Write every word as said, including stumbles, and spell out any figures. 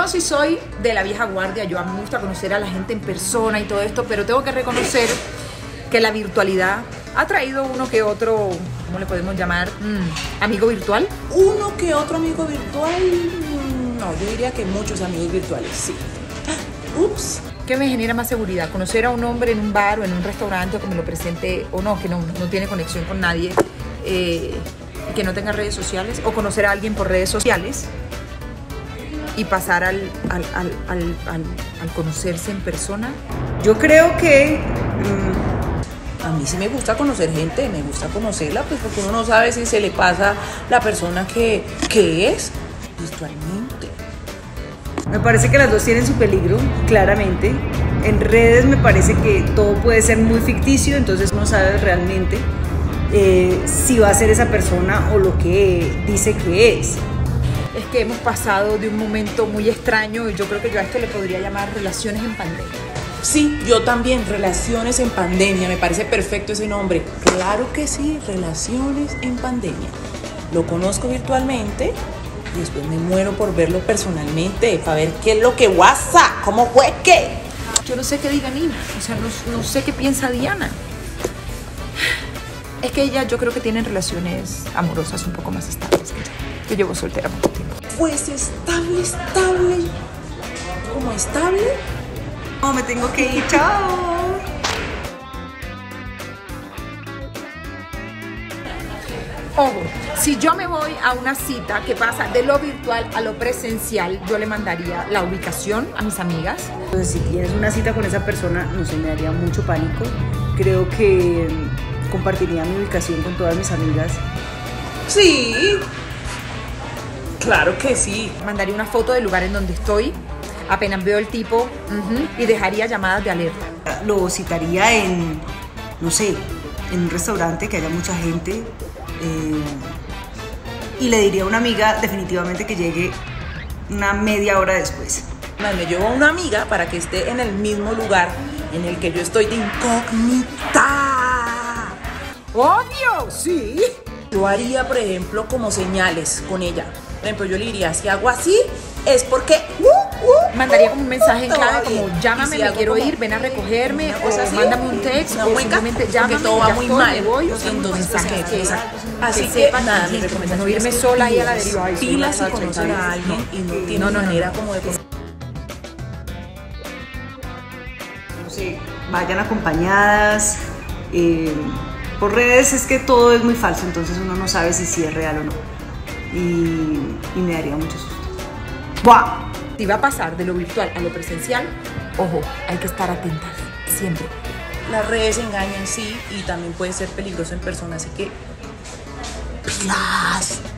Yo sí soy de la vieja guardia, yo a mí me gusta conocer a la gente en persona y todo esto, pero tengo que reconocer que la virtualidad ha traído uno que otro, ¿cómo le podemos llamar? Mm, amigo virtual. Uno que otro amigo virtual, no, yo diría que muchos amigos virtuales, sí. Ups. ¿Qué me genera más seguridad? Conocer a un hombre en un bar o en un restaurante, o que me lo presente, o no, que no, no tiene conexión con nadie, eh, que no tenga redes sociales, o conocer a alguien por redes sociales y pasar al, al, al, al, al, al conocerse en persona. Yo creo que mmm, a mí sí me gusta conocer gente, me gusta conocerla, pues porque uno no sabe si se le pasa la persona que, que es virtualmente. Me parece que las dos tienen su peligro, claramente. En redes me parece que todo puede ser muy ficticio, entonces no sabes realmente eh, si va a ser esa persona o lo que dice que es. Es que hemos pasado de un momento muy extraño y yo creo que yo a esto le podría llamar relaciones en pandemia. Sí, yo también, relaciones en pandemia, me parece perfecto ese nombre. Claro que sí, relaciones en pandemia. Lo conozco virtualmente y después me muero por verlo personalmente, para ver qué es lo que WhatsApp, cómo fue que. Yo no sé qué diga Nina, o sea, no, no sé qué piensa Diana. Es que ella, yo creo que tienen relaciones amorosas un poco más estables que yo. Yo llevo soltera poco tiempo. Pues estable, estable, como estable. No, me tengo que ir, chao. Ojo, si yo me voy a una cita que pasa de lo virtual a lo presencial, yo le mandaría la ubicación a mis amigas. Entonces, si tienes una cita con esa persona, no sé, me daría mucho pánico. Creo que compartiría mi ubicación con todas mis amigas. Sí, claro que sí. Mandaría una foto del lugar en donde estoy, apenas veo el tipo, uh-huh, y dejaría llamadas de alerta. Lo citaría en, no sé, en un restaurante que haya mucha gente. Eh, y le diría a una amiga definitivamente que llegue una media hora después. Me llevo a una amiga para que esté en el mismo lugar en el que yo estoy de incógnita. ¡Obvio! Sí. Yo haría, por ejemplo, como señales con ella. Por ejemplo, yo le diría, si hago así, es porque... Uh, uh, Mandaría como un mensaje en clave, como bien. llámame, si me quiero como, ir, ven a recogerme, o así, mándame un texto, o simplemente llámame, porque todo va ya muy estoy, mal. me voy, o sea, entonces, pues, que, que, así así que, que, sepan, nada, sí, mi recomendación no irme es que sola ahí a la pilas, deriva. Ay, pilas soy y una conocer a alguien y no tiene no, no, manera no. como de conocer. No sé, vayan acompañadas. Eh, por redes es que todo es muy falso, entonces uno no sabe si sí es real o no. Y, y me daría mucho susto. ¡Buah! Si va a pasar de lo virtual a lo presencial, ojo, hay que estar atentas, siempre. Las redes engañan, sí, y también puede ser peligroso en persona, así que pilas.